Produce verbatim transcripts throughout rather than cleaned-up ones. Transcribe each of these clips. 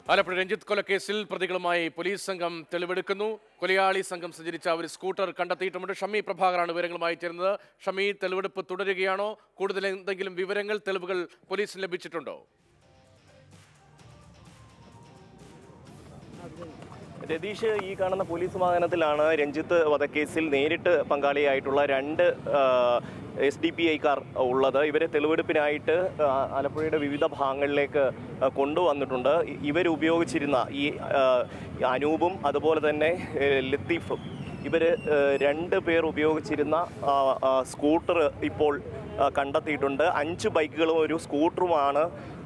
ആലപ്പുഴ രഞ്ജിത്ത് കൊലക്കേസിൽ പ്രതികളുമായി പോലീസ് സംഘം തെളിവെടുക്കുന്നു. കൊലയാളി സംഘം സഞ്ചരിച്ച ഒരു സ്കൂട്ടർ കണ്ടെത്തിയിട്ടുമുണ്ട്. ഷമി പ്രഭാകറാണ് വിവരങ്ങളുമായി ചേരുന്നത്. ഷമി, തെളിവെടുപ്പ് തുടരുകയാണോ? കൂടുതൽ എന്തെങ്കിലും വിവരങ്ങൾ, തെളിവുകൾ പോലീസിന് ലഭിച്ചിട്ടുണ്ടോ? രതീഷ്, ഈ കാണുന്ന പോലീസ് വാഹനത്തിലാണ് രഞ്ജിത്ത് വധക്കേസിൽ നേരിട്ട് പങ്കാളിയായിട്ടുള്ള രണ്ട് എസ് ഡി പി ഐക്കാർ ഉള്ളത്. ഇവരെ തെളിവെടുപ്പിനായിട്ട് ആലപ്പുഴയുടെ വിവിധ ഭാഗങ്ങളിലേക്ക് കൊണ്ടുവന്നിട്ടുണ്ട്. ഇവരുപയോഗിച്ചിരുന്ന ഈ അനൂപും അതുപോലെ തന്നെ ലത്തീഫും, ഇവർ രണ്ട് പേർ ഉപയോഗിച്ചിരുന്ന സ്കൂട്ടർ ഇപ്പോൾ കണ്ടെത്തിയിട്ടുണ്ട്. അഞ്ച് ബൈക്കുകളും ഒരു സ്കൂട്ടറുമാണ്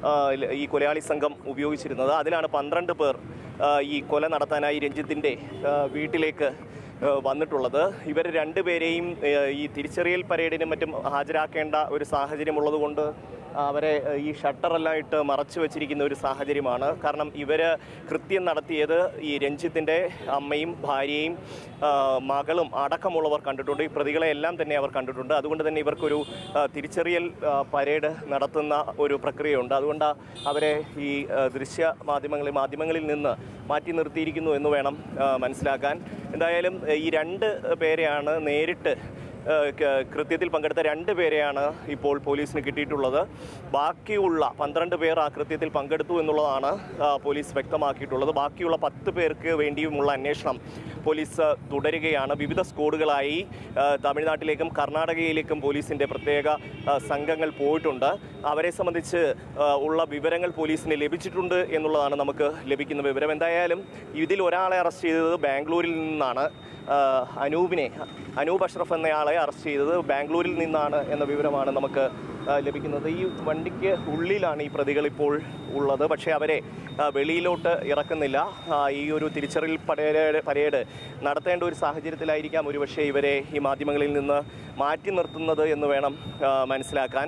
ഈ കൊലയാളി സംഘം ഉപയോഗിച്ചിരുന്നത്. അതിലാണ് പന്ത്രണ്ട് പേർ ഈ കൊല നടത്താനായി രഞ്ജിത്തിൻ്റെ വീട്ടിലേക്ക് വന്നിട്ടുള്ളത്. ഇവർ രണ്ടുപേരെയും ഈ തിരിച്ചറിയൽ പരേഡിനും മറ്റും ഹാജരാക്കേണ്ട ഒരു സാഹചര്യമുള്ളത് കൊണ്ട് അവരെ ഈ ഷട്ടറെല്ലാം ഇട്ട് മറച്ചു വെച്ചിരിക്കുന്ന ഒരു സാഹചര്യമാണ്. കാരണം ഇവർ കൃത്യം നടത്തിയത് ഈ രഞ്ജിത്തിൻ്റെ അമ്മയും ഭാര്യയും മകളും അടക്കമുള്ളവർ കണ്ടിട്ടുണ്ട്. ഈ പ്രതികളെ എല്ലാം തന്നെ അവർ കണ്ടിട്ടുണ്ട്. അതുകൊണ്ട് തന്നെ ഇവർക്കൊരു തിരിച്ചറിയൽ പരേഡ് നടത്തുന്ന ഒരു പ്രക്രിയയുണ്ട്. അതുകൊണ്ട് അവരെ ഈ ദൃശ്യ മാധ്യമങ്ങളിൽ മാധ്യമങ്ങളിൽ നിന്ന് മാറ്റി നിർത്തിയിരിക്കുന്നു എന്ന് വേണം മനസ്സിലാക്കാൻ. എന്തായാലും ഈ രണ്ട് പേരെയാണ് നേരിട്ട് കൃത്യത്തിൽ പങ്കെടുത്ത രണ്ട് പേരെയാണ് ഇപ്പോൾ പോലീസിന് കിട്ടിയിട്ടുള്ളത്. ബാക്കിയുള്ള പന്ത്രണ്ട് പേർ ആ കൃത്യത്തിൽ പങ്കെടുത്തു എന്നുള്ളതാണ് പോലീസ് വ്യക്തമാക്കിയിട്ടുള്ളത്. ബാക്കിയുള്ള പത്ത് പേർക്ക് വേണ്ടിയുമുള്ള അന്വേഷണം പോലീസ് തുടരുകയാണ്. വിവിധ സ്ക്വാഡുകളായി തമിഴ്നാട്ടിലേക്കും കർണാടകയിലേക്കും പോലീസിൻ്റെ പ്രത്യേക സംഘങ്ങൾ പോയിട്ടുണ്ട്. അവരെ സംബന്ധിച്ച് ഉള്ള വിവരങ്ങൾ പോലീസിന് ലഭിച്ചിട്ടുണ്ട് എന്നുള്ളതാണ് നമുക്ക് ലഭിക്കുന്ന വിവരം. എന്തായാലും ഇതിൽ ഒരാളെ അറസ്റ്റ് ചെയ്തത് ബാംഗ്ലൂരിൽ നിന്നാണ്. അനൂപിനെ അനൂപ് അഷ്റഫ് എന്നയാളെ അറസ്റ്റ് ചെയ്തത് ബാംഗ്ലൂരിൽ നിന്നാണ് എന്ന വിവരമാണ് നമുക്ക് ലഭിക്കുന്നത്. ഈ വണ്ടിക്ക് ഉള്ളിലാണ് ഈ പ്രതികൾ ഇപ്പോൾ ഉള്ളത്. പക്ഷേ അവരെ വെളിയിലോട്ട് ഇറക്കുന്നില്ല. ഈ ഒരു തിരിച്ചറിയൽ പരേഡ് പരേഡ് നടത്തേണ്ട ഒരു സാഹചര്യത്തിലായിരിക്കാം ഒരുപക്ഷെ ഇവരെ ഈ മാധ്യമങ്ങളിൽ നിന്ന് മാറ്റി നിർത്തുന്നത് എന്ന് വേണം മനസ്സിലാക്കാൻ.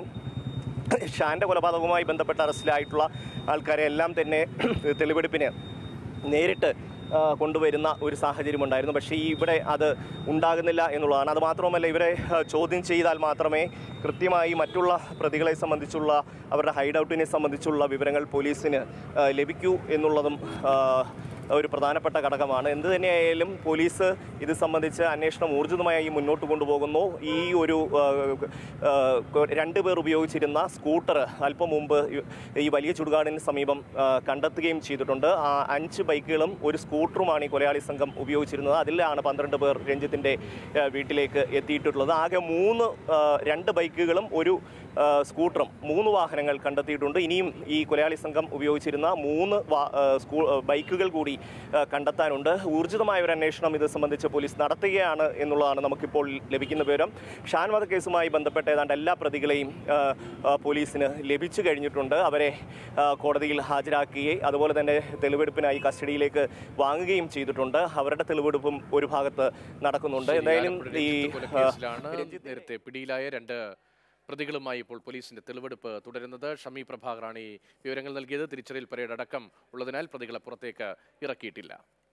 ഷാൻ്റെ കൊലപാതകവുമായി ബന്ധപ്പെട്ട് അറസ്റ്റിലായിട്ടുള്ള ആൾക്കാരെ എല്ലാം തന്നെ തെളിവെടുപ്പിന് നേരിട്ട് കൊണ്ടുവരുന്ന ഒരു സാഹചര്യമുണ്ടായിരുന്നു. പക്ഷേ ഈ ഇവിടെ അത് ഉണ്ടാകുന്നില്ല എന്നുള്ളതാണ്. അതുമാത്രമല്ല, ഇവരെ ചോദ്യം ചെയ്താൽ മാത്രമേ കൃത്യമായി മറ്റുള്ള പ്രതികളെ സംബന്ധിച്ചുള്ള അവരുടെ ഹൈഡ് ഔട്ടിനെ സംബന്ധിച്ചുള്ള വിവരങ്ങൾ പോലീസിന് ലഭിക്കൂ എന്നുള്ളതും ഒരു പ്രധാനപ്പെട്ട ഘടകമാണ്. എന്തു തന്നെയായാലും പോലീസ് ഇത് സംബന്ധിച്ച് അന്വേഷണം ഊർജിതമായി മുന്നോട്ട് കൊണ്ടുപോകുന്നു. ഈ ഒരു രണ്ട് പേർ ഉപയോഗിച്ചിരുന്ന സ്കൂട്ടർ അല്പം മുമ്പ് ഈ വലിയ ചുടുകാടിന് സമീപം കണ്ടെത്തുകയും ചെയ്തിട്ടുണ്ട്. ആ അഞ്ച് ബൈക്കുകളും ഒരു സ്കൂട്ടറുമാണ് ഈ കൊലയാളി സംഘം ഉപയോഗിച്ചിരുന്നത്. അതിലാണ് പന്ത്രണ്ട് പേർ രഞ്ജിത്തിൻ്റെ വീട്ടിലേക്ക് എത്തിയിട്ടുള്ളത്. ആകെ മൂന്ന് രണ്ട് ബൈക്കുകളും ഒരു സ്കൂട്ടറും മൂന്ന് വാഹനങ്ങൾ കണ്ടെത്തിയിട്ടുണ്ട്. ഇനിയും ഈ കൊലയാളി സംഘം ഉപയോഗിച്ചിരുന്ന മൂന്ന് സ്കൂ ബൈക്കുകൾ കൂടി കണ്ടെത്താനുണ്ട്. ഊർജിതമായ ഒരു അന്വേഷണം ഇത് സംബന്ധിച്ച് പോലീസ് നടത്തുകയാണ് എന്നുള്ളതാണ് നമുക്കിപ്പോൾ ലഭിക്കുന്ന വിവരം. ഷാൻ വധക്കേസുമായി ബന്ധപ്പെട്ട ഏതാണ്ട് എല്ലാ പ്രതികളെയും പോലീസിന് ലഭിച്ചു കഴിഞ്ഞിട്ടുണ്ട്. അവരെ കോടതിയിൽ ഹാജരാക്കുകയും അതുപോലെ തന്നെ തെളിവെടുപ്പിനായി കസ്റ്റഡിയിലേക്ക് വാങ്ങുകയും ചെയ്തിട്ടുണ്ട്. അവരുടെ തെളിവെടുപ്പും ഒരു ഭാഗത്ത് നടക്കുന്നുണ്ട്. എന്തായാലും ഈ നേരത്തെ പിടിയിലായ രണ്ട് പ്രതികളുമായി ഇപ്പോൾ പോലീസിന്റെ തെളിവെടുപ്പ് തുടരുന്നത്. ഷമി പ്രഭാകറാണ് ഈ വിവരങ്ങൾ നൽകിയത്. തിരിച്ചറിയൽ പരേഡ് അടക്കം ഉള്ളതിനാൽ പ്രതികളെ പുറത്തേക്ക് ഇറക്കിയിട്ടില്ല.